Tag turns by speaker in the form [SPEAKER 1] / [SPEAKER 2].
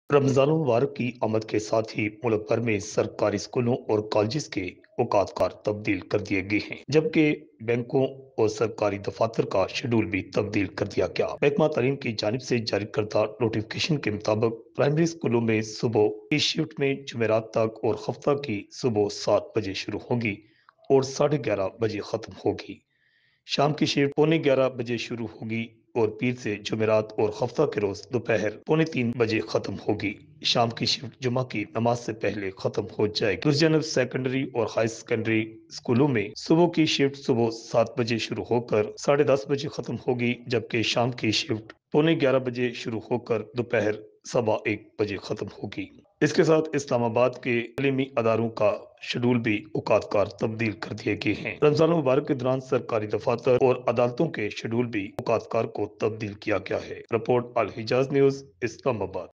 [SPEAKER 1] रमजान मुबारक की आमद के साथ ही मुल्क भर में सरकारी स्कूलों और कॉलेजेस के औकात तब्दील कर दिए गए हैं, जबकि बैंकों और सरकारी दफातर का शेड्यूल भी तब्दील कर दिया गया। महकमा तालीम की जानिब से जारी करदा नोटिफिकेशन के मुताबिक प्राइमरी स्कूलों में सुबह की शिफ्ट में जुमेरात तक और हफ्ता की सुबह 7 बजे शुरू होगी और 11:30 बजे खत्म होगी। शाम की शिफ्ट पौने 11 बजे शुरू होगी और पीर से जुमेरात और हफ्ता के रोज दोपहर पौने 3 बजे खत्म होगी। शाम की शिफ्ट जुमा की नमाज से पहले खत्म हो जाएगी। दूसरी जानब सेकेंडरी और हाई सेकेंडरी स्कूलों में सुबह की शिफ्ट सुबह 7 बजे शुरू होकर 10:30 बजे खत्म होगी, जबकि शाम की शिफ्ट पौने 11 बजे शुरू होकर दोपहर 1:15 बजे खत्म होगी। इसके साथ इस्लामाबाद के तलीमी अदारों का शेड्यूल भी औकातकार तब्दील कर दिए गए हैं। रमजान मुबारक के दौरान सरकारी दफातर और अदालतों के शेड्यूल भी औकातकार को तब्दील किया गया है। Report Al Hijaz news, Islamabad.